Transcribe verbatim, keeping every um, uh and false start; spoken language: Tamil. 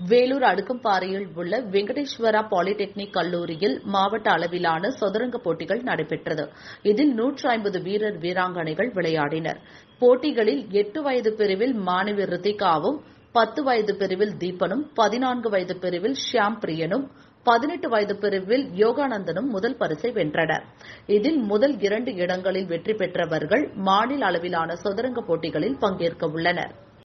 வேலூர் அடுக்கம்பாறையில் உள்ள வெங்கடேஸ்வரா பாலிடெக்னிக் கல்லூரியில் மாவட்ட அளவிலான சதுரங்க போட்டிகள் நடைபெற்றது. இதில் நூற்று ஐம்பது வீரர் வீராங்கனைகள் விளையாடினர். போட்டிகளில் எட்டு வயது பிரிவில் மாணவி ரித்திகாவும், பத்து வயது பிரிவில் தீபனும், பதினான்கு வயது பிரிவில் ஷியாம் பிரியனும், பதினெட்டு வயது பிரிவில் யோகானந்தனும் முதல் பரிசை வென்றனர். இதில் முதல் இரண்டு இடங்களில் வெற்றி பெற்றவர்கள் மாநில அளவிலான சதுரங்க போட்டிகளில் பங்கேற்க உள்ளனர்.